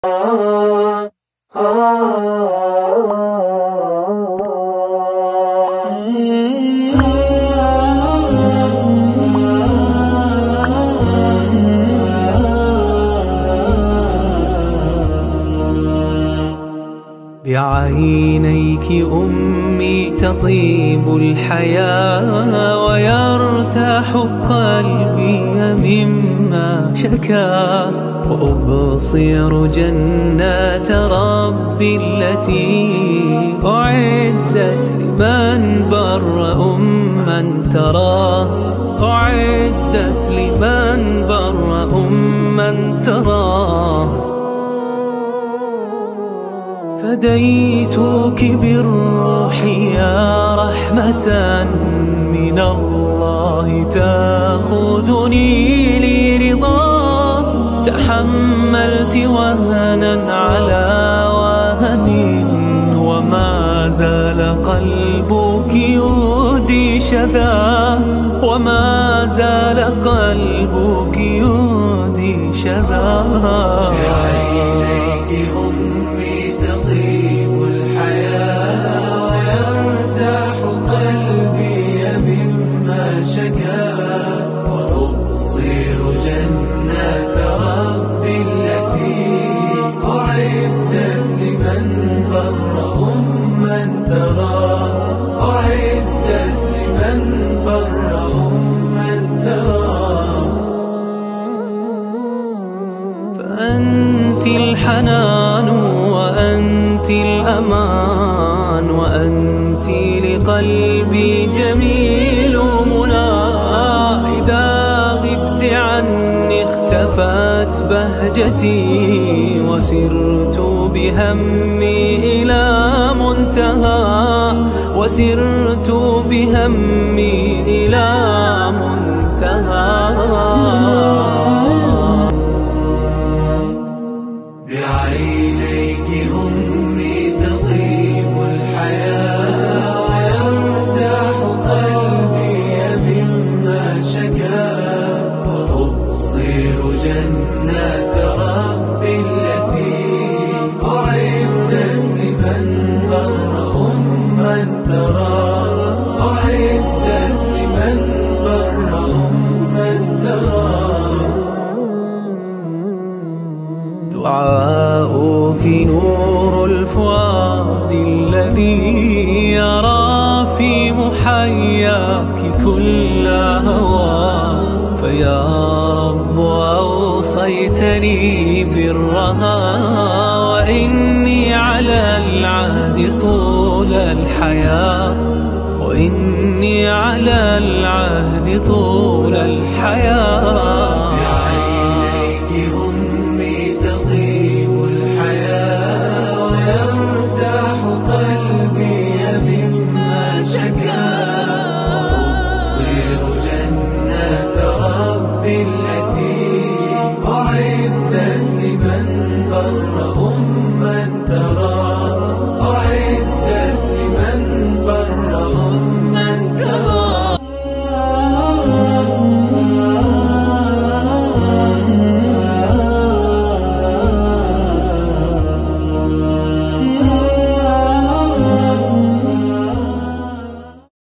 بعينيك أمي تطيب الحياة ويرتاح قلبي مما شكا، وأبصر جنات ربي التي أعدت لمن بر من تراه، أعدت لمن بر من تراه. فديتك بالروح يا رحمة من الله تأخذني لرضاه، تحملت وهنا على وهن وما زال قلبك يهدي شذا، وما زال قلبك يهدي شذا. بعينيك أمي تطيب الحياة ويرتاح قلبي مما شكا، وأبصر جنات ربي التي أعدت لمن بر من تراه، أعدت لمن بر من تراه. فأنت الحنان وأنت الأمان، وأنت لقلبي جميل منى. إذا غبت عني اختفت بهجتي، وسرت بهمي إلى منتهى، وسرت بهمي إلى منتهى. بعينيك أمي تطيب الحياة ويرتاح قلبي مما شكا، وأبصر جنات ربي التي أعدت لمن بر من تراه، أعدت لمن بر من تراه. دعاؤك نور الفؤاد الذي يرى في محياك كل هوى، فيا رب أوصيتني برها، وإني على العهد طول الحياة، وإني على العهد طول الحياة. بعينيك أمي تطيب الحياة ويرتاح قلبي مما شكا، وأبصر جنات ربي